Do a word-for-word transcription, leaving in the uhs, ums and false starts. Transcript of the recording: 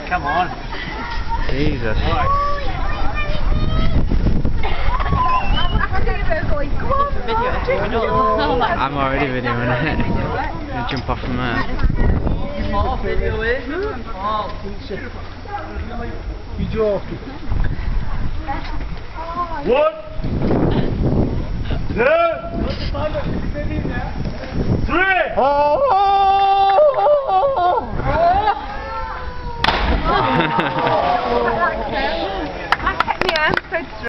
Come on. Jesus. I'm already videoing it. Gonna jump off from there. Oh, video is. Oh, You joking? One, two, three. I kept my arms so straight.